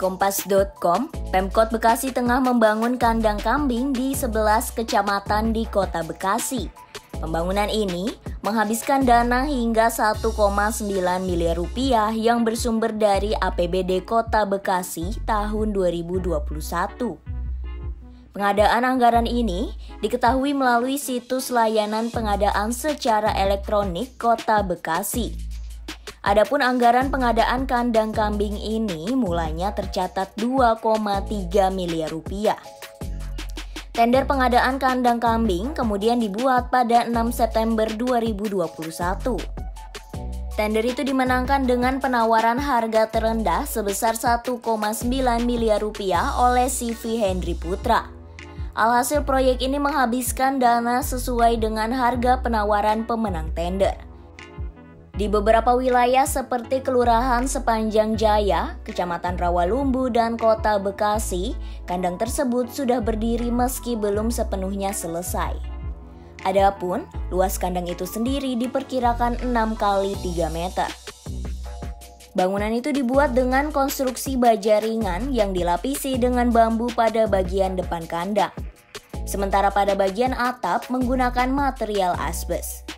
Kompas.com, Pemkot Bekasi tengah membangun kandang kambing di 11 kecamatan di Kota Bekasi. Pembangunan ini menghabiskan dana hingga 1,9 miliar rupiah yang bersumber dari APBD Kota Bekasi tahun 2021. Pengadaan anggaran ini diketahui melalui situs layanan pengadaan secara elektronik Kota Bekasi. Adapun anggaran pengadaan kandang kambing ini mulanya tercatat 2,3 miliar rupiah. Tender pengadaan kandang kambing kemudian dibuat pada 6 September 2021. Tender itu dimenangkan dengan penawaran harga terendah sebesar 1,9 miliar rupiah oleh CV Hendry Putra. Alhasil proyek ini menghabiskan dana sesuai dengan harga penawaran pemenang tender. Di beberapa wilayah seperti Kelurahan Sepanjang Jaya, Kecamatan Rawalumbu, dan Kota Bekasi, kandang tersebut sudah berdiri meski belum sepenuhnya selesai. Adapun, luas kandang itu sendiri diperkirakan 6 kali 3 meter. Bangunan itu dibuat dengan konstruksi baja ringan yang dilapisi dengan bambu pada bagian depan kandang. Sementara pada bagian atap menggunakan material asbes.